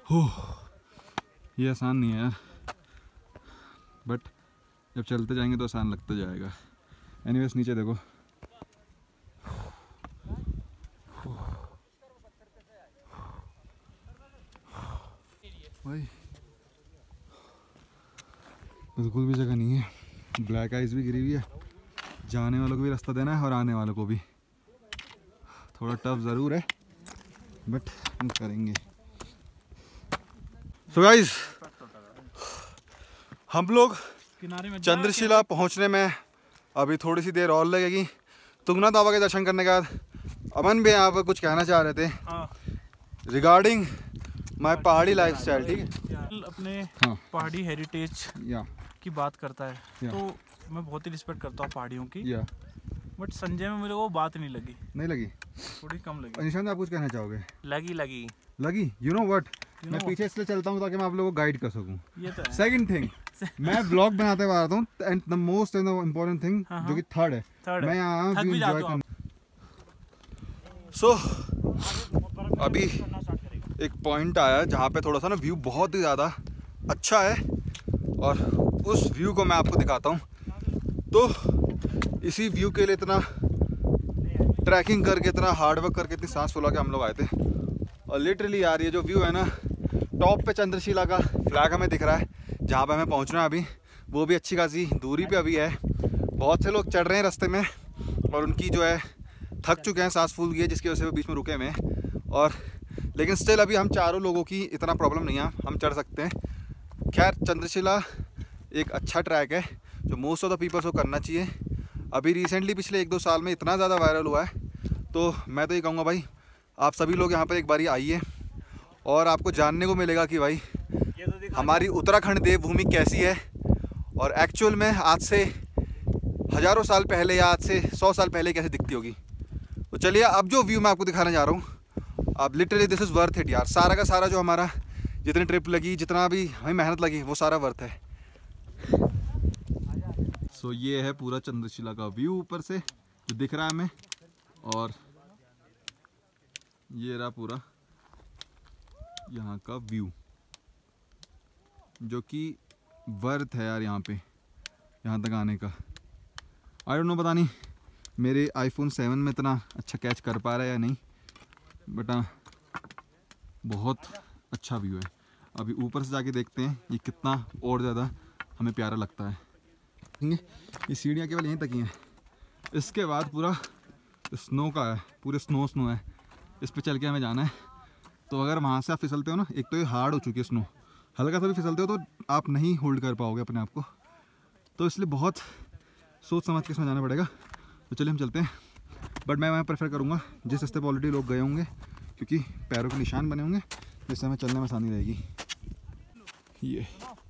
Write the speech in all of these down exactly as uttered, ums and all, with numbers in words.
हो, ये आसान नहीं है यार, बट जब चलते जाएंगे तो आसान लगता जाएगा। एनीवेज नीचे देखो, भाई बिल्कुल भी जगह नहीं है, ब्लैक आइस भी गिरी हुई है, जाने वालों को भी रास्ता देना है और आने वालों को भी। थोड़ा टफ ज़रूर है बट हम करेंगे। सो गाइस, हम लोग चंद्रशिला पहुंचने में अभी थोड़ी सी देर और लगेगी। तुंगनाथ बाबा के दर्शन करने के बाद अमन भी यहाँ पर कुछ कहना चाह रहे थे रिगार्डिंग माय पहाड़ी लाइफस्टाइल। ठीक है, अपने हाँ। पहाड़ी हेरिटेज या की बात करता है या। तो मैं बहुत ही रिस्पेक्ट करता हूँ पहाड़ियों की, या बट संजय में मेरे को बात नहीं लगी, नहीं लगी, थोड़ी कम लगी। निशांत आप कुछ कहना चाहोगे? लगी लगी लगी, यू नो व्हाट, You मैं know पीछे इसलिए चलता हूँ ताकि मैं आप लोगों को गाइड कर सकूँ। ये तो है। सेकंड थिंग, मैं ब्लॉग बनाते हुए आता हूँ, and the most and the important thing हाँ, जो कि थर्ड है, थर्ड मैं यहाँ थक व्यू भी एंजॉय जाते हो करना। सो अभी एक पॉइंट आया जहाँ पे थोड़ा सा ना व्यू बहुत ही ज़्यादा अच्छा है और उस व्यू को मैं आपको दिखाता हूँ। तो इसी व्यू के लिए इतना ट्रैकिंग करके, इतना हार्डवर्क करके, इतनी सांस फुला के हम लोग आए थे। और लिटरली यार ये जो व्यू है ना, टॉप पे चंद्रशिला का फ्लैग हमें दिख रहा है, जहाँ पे हमें पहुँचना है अभी, वो भी अच्छी खासी दूरी पे अभी है। बहुत से लोग चढ़ रहे हैं रास्ते में और उनकी जो है थक चुके हैं, सांस फूल गई है, जिसकी वजह से वो बीच में रुके हुए हैं। और लेकिन स्टिल अभी हम चारों लोगों की इतना प्रॉब्लम नहीं है, हम चढ़ सकते हैं। खैर चंद्रशिला एक अच्छा ट्रैक है जो मोस्ट ऑफ द पीपल्स को करना चाहिए। अभी रिसेंटली पिछले एक दो साल में इतना ज़्यादा वायरल हुआ है, तो मैं तो ये कहूँगा भाई आप सभी लोग यहाँ पर एक बारी आइए और आपको जानने को मिलेगा कि भाई हमारी उत्तराखंड देवभूमि कैसी है और एक्चुअल में आज से हज़ारों साल पहले या आज से सौ साल पहले कैसे दिखती होगी। तो चलिए अब जो व्यू मैं आपको दिखाने जा रहा हूँ, अब literally this is worth it यार। सारा का सारा जो हमारा जितनी ट्रिप लगी, जितना भी हमें मेहनत लगी, वो सारा वर्थ है। सो so, ये है पूरा चंद्रशिला का व्यू ऊपर से जो दिख रहा है हमें, और ये रहा पूरा यहाँ का व्यू जो कि वर्थ है यार यहाँ पे, यहाँ तक आने का। आई डोंट नो, पता नहीं मेरे आईफोन सेवन में इतना अच्छा कैच कर पा रहा है या नहीं, बट हाँ बहुत अच्छा व्यू है। अभी ऊपर से जाके देखते हैं ये कितना और ज़्यादा हमें प्यारा लगता है। ये सीढ़ियाँ केवल यहीं तक ही हैं, इसके बाद पूरा स्नो का है, पूरे स्नो स्नो है, इस पे चल के हमें जाना है। तो अगर वहाँ से आप फिसलते हो ना, एक तो ये हार्ड हो चुकी है स्नो, हल्का सा भी फिसलते हो तो आप नहीं होल्ड कर पाओगे अपने आप को, तो इसलिए बहुत सोच समझ के इसमें जाना पड़ेगा। तो चलिए हम चलते हैं, बट मैं वहाँ प्रेफर करूँगा जिस रास्ते पर ऑलरेडी लोग गए होंगे, क्योंकि पैरों के निशान बने होंगे जिससे हमें चलने में आसानी रहेगी। ये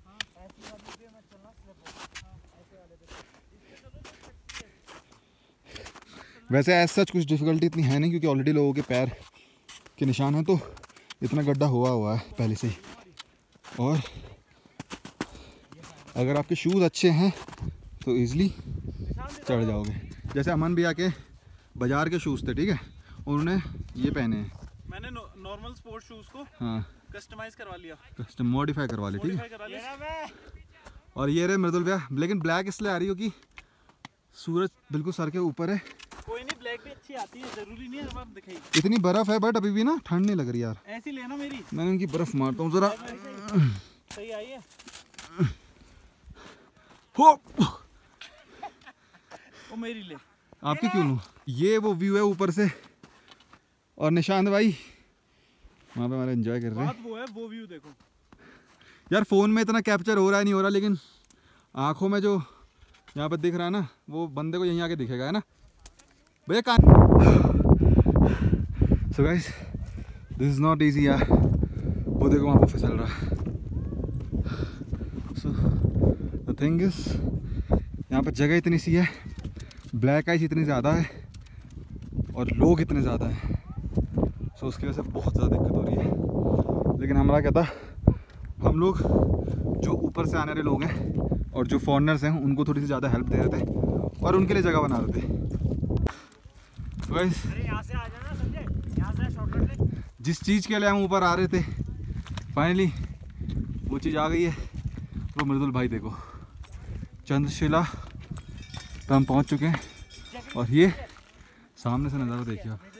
वैसे ऐसा सच कुछ डिफ़िकल्टी इतनी है नहीं, क्योंकि ऑलरेडी लोगों के पैर के निशान हैं, तो इतना गड्ढा हुआ हुआ है पहले से ही। और अगर आपके शूज़ अच्छे हैं तो इजीली चढ़ जाओगे। जैसे अमन भी आके बाजार के शूज़ थे, ठीक है, उन्होंने ये पहने हैं। मैंने नॉर्मल स्पोर्ट्स शूज को हाँ कस्टमाइज करवा लिया, कस्टम मॉडिफाई करवा ले, ठीक है। करा लिया। और ये रहे मृदुल भैया, लेकिन ब्लैक इसलिए आ रही हो कि सूरज बिल्कुल सर के ऊपर है। कोई नहीं, ब्लैक भी अच्छी आती है, जरूरी नहीं है हर बार दिखाई। इतनी बर्फ है बट अभी भी ना ठंड नहीं लग रही यार। ऐसी लेना मेरी, मैं उनकी बर्फ मारता हूँ जरा। सही आई है। हो वो मेरी ले, आपकी क्यों लूँ? ये वो व्यू है ऊपर से, और निशांत भाई वहाँ पे हमारा एंजॉय कर रहे हैं। बात वो है, वो व्यू देखो यार, फ़ोन में इतना कैप्चर हो रहा है नहीं हो रहा, लेकिन आँखों में जो यहाँ पर दिख रहा है ना, वो बंदे को यहीं आके दिखेगा, है ना भैया। कहाँ? So guys this is not easy यार, वो देखो वहाँ पर फिसल रहा है। सो द थिंग इज यहाँ पर जगह इतनी सी है, ब्लैक आइस इतनी ज़्यादा है और लोग इतने ज़्यादा हैं, सो उसकी वजह से बहुत ज़्यादा दिक्कत हो रही है। लेकिन हमारा क्या था, हम लोग जो ऊपर से आने वाले लोग हैं और जो फॉरेनर्स हैं उनको थोड़ी सी ज़्यादा हेल्प दे रहे थे और उनके लिए जगह बना रहे थे। गाइस यहाँ से आ जाना संजय, यहाँ से शॉर्टकट ले। जिस चीज़ के लिए हम ऊपर आ रहे थे फाइनली वो चीज़ आ गई है। तो मृदुल भाई देखो, चंद्रशिला तो हम पहुंच चुके हैं और ये सामने से नज़ारा देखिए आप,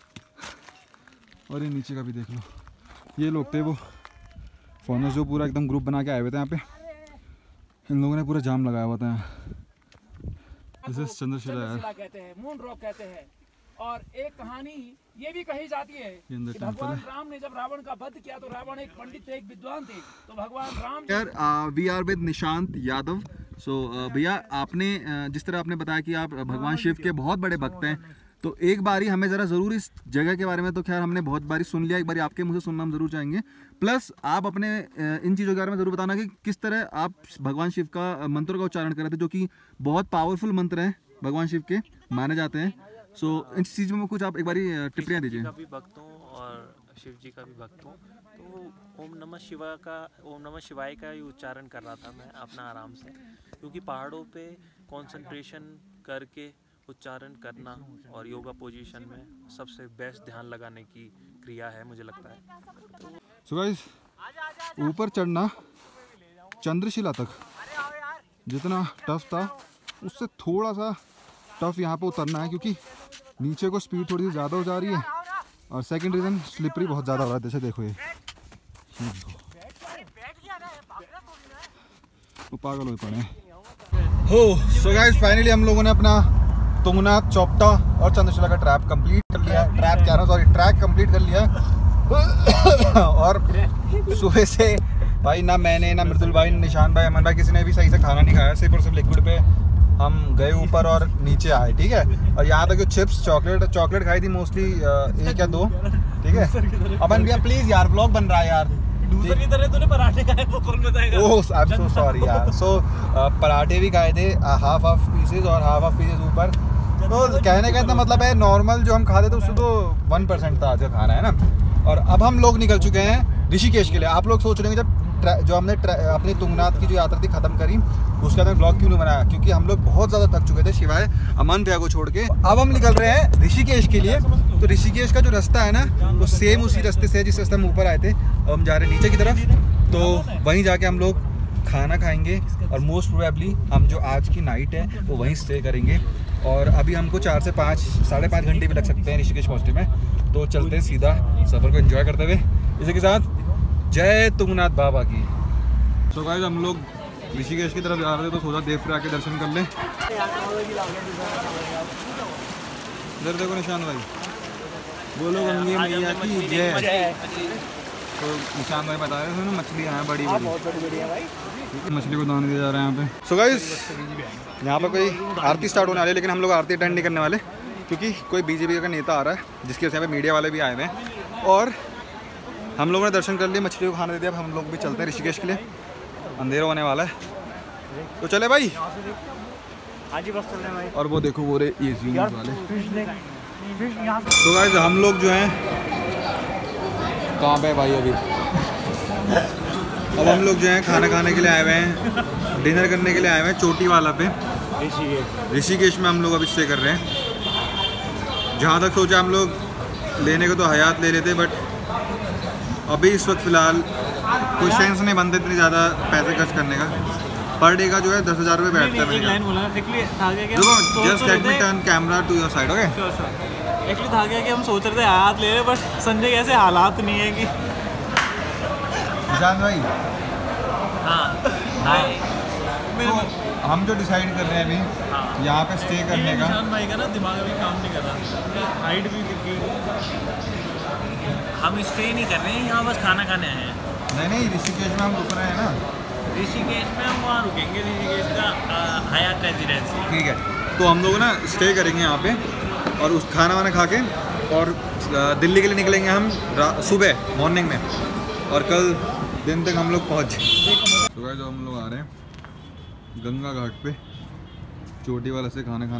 और ये नीचे का भी देख लो। ये लोग थे वो फॉरनर्स जो पूरा एकदम ग्रुप बना के आए हुए थे यहाँ पे, इन लोगों ने पूरा जाम लगाया हुआ था यहाँ। दिस इज चंद्रशिला यार, कहते हैं, मून रॉक कहते हैं। और एक कहानी ये भी कही जाती है ये अंदर कि टेंपल भगवान है राम ने जब रावण का वध किया तो रावण एक पंडित थे, एक विद्वान थे, तो भगवान राम यार। We are with Nishant Yadav. So भैया आपने uh, जिस तरह आपने बताया कि आप भगवान शिव के बहुत बड़े भक्त हैं, तो एक बारी हमें ज़रा ज़रूर इस जगह के बारे में, तो खैर हमने बहुत बारी सुन लिया, एक बारी आपके मुँह से सुनना हम ज़रूर चाहेंगे। प्लस आप अपने इन चीज़ों के बारे में ज़रूर बताना कि किस तरह आप भगवान शिव का मंत्र का उच्चारण कर रहे थे, जो कि बहुत पावरफुल मंत्र हैं भगवान शिव के माने जाते हैं। सो so, इन चीज़ों में कुछ आप एक बारी टिप्पणियाँ दीजिए। का भी भक्त हूँ और शिव जी का भी भक्त हूँ, तो ओम नमः शिवाय का ओम नमः शिवाय का ही उच्चारण कर रहा था मैं अपना आराम से, क्योंकि पहाड़ों पे कंसंट्रेशन करके उच्चारण करना और योगा पोजीशन में सबसे बेस्ट ध्यान लगाने की क्रिया है मुझे लगता है। सो गाइस, ऊपर चढ़ना चंद्रशिला तक जितना टफ था उससे थोड़ा सा टफ यहाँ पे उतरना है, क्योंकि नीचे को स्पीड थोड़ी सी ज़्यादा हो जा रही है, और सेकंड रीज़न स्लिपरी बहुत ज़्यादा हो रहा है। जैसे देखो ये ये देखो वो पागल हो पड़े हो। सो गाइस, फाइनली हम लोगों ने अपना तुंगनाथ, चौपटा और चंद्रशिला का ट्रैप कंप्लीट कर लिया है। ट्रैप क्या ना सॉरी ट्रैक कंप्लीट कर लिया है। और सुबह से भाई ना मैंने, ना मृदुल भाई, निशान भाई, अमन भाई, किसी ने भी सही से खाना नहीं खाया। सिर्फ और सिर्फ लिक्विड पे हम गए ऊपर और नीचे आए, ठीक है। और यहाँ तक जो चिप्स, चॉकलेट चॉकलेट खाई थी मोस्टली एक या दो, ठीक है। अमन भैया प्लीज यार, व्लॉग बन रहा है यार। दूसरी की तरह तूने पराठे खाए, वो कौन बताएगा? ओह आई एम सो सॉरी यार। सो पराठे भी खाए थे, हाफ हाफ पीसेज, और हाफ हाफ पीसेज ऊपर। तो कहने का इतना मतलब है, नॉर्मल जो हम खाते थे उससे तो वन परसेंट था आज का खाना, है ना। और अब हम लोग निकल चुके हैं ऋषिकेश के लिए। आप लोग सोच रहे हैं जब जो हमने अपनी तुंगनाथ की जो यात्रा थी खत्म करी, उसका हमने ब्लॉग क्यों नहीं बनाया, क्योंकि हम लोग बहुत ज़्यादा थक चुके थे सिवाय अमन भैया को छोड़ के। अब हम निकल रहे हैं ऋषिकेश के लिए। तो ऋषिकेश का जो रास्ता है ना, वो सेम उसी रास्ते से है जिस रास्ते हम ऊपर आए थे। अब हम जा रहे हैं नीचे की तरफ, तो वहीं जाके हम लोग खाना खाएंगे, और मोस्ट प्रोबेबली हम जो आज की नाइट है वो वहीं स्टे करेंगे। और अभी हमको चार से पाँच साढ़े पाँच घंटे भी लग सकते हैं ऋषिकेश पहुँचने में। तो चलते हैं सीधा सफ़र को एंजॉय करते हुए। इसी के साथ जय तुंगनाथ बाबा की। तो गाइस, हम लोग ऋषिकेश की तरफ जा रहे थे, तो सोचा देव प्रयाग के दर्शन कर लें। इधर देखो निशान भाई, बोलो गंगे मैया की जय। तो निशान भाई बता रहे थे ना, मछलियाँ हैं बड़ी बड़ी, मछली को दान दिया जा रहा है यहाँ पे। सो गाइस, यहाँ पे कोई आरती स्टार्ट होने वाली है, लेकिन हम लोग आरती अटेंड नहीं करने वाले, क्योंकि कोई बीजेपी का नेता आ रहा है, जिसकी वजह से यहाँ पे मीडिया वाले भी आए हुए हैं। और हम लोगों ने दर्शन कर लिए, मछली को खाना दे दिया। अब हम लोग भी चलते हैं ऋषिकेश के लिए, अंधेरा होने वाला है, तो चले भाई। आज ही बस चल रहे हैं भाई। और वो देखो वो रे ये जूम वाले। तो गाइस, हम लोग जो हैं कहाँ पे भाई अभी, अब हम लोग जो हैं खाना खाने के लिए आए हुए हैं, डिनर करने के लिए आए हुए हैं चोटी वाला पे ऋषिकेश। ऋषिकेश में हम लोग अभी स्टे कर रहे हैं। जहाँ तक सोचा हम लोग लेने को तो हयात ले लेते, बट अभी इस वक्त फ़िलहाल कोई सेंस नहीं बनता इतनी ज़्यादा पैसे खर्च करने का। पर डे का जो है दस हज़ार रुपये बैठता है। देखो, just let me turn camera to your side, okay. Actually था क्या कि हम सोच रहे थे हाथ ले रहे, बट संजय के ऐसे हालात नहीं है कि निशान भाई। हाँ तो हम जो डिसाइड कर रहे हैं अभी यहाँ पे स्टे करने का, निशान भाई का ना दिमाग अभी काम नहीं कर रहा, हाइट भी दिख गई। हम स्टे नहीं कर रहे हैं यहाँ, बस खाना खाने आए हैं। नहीं नहीं ऋषिकेश में हम रुक रहे हैं ना। ऋषिकेश में हम वहाँ रुकेंगे, ऋषिकेश का हयात रेजिडेंसी। ठीक है, तो हम लोग ना स्टे करेंगे यहाँ पे, और उस खाना वाना खा के और दिल्ली के लिए निकलेंगे हम सुबह मॉर्निंग में, और कल दिन तक हम लोग पहुँच जाए। तो गाइस, हम लोग आ रहे हैं गंगा घाट पे चोटी वाला से खाना खाना।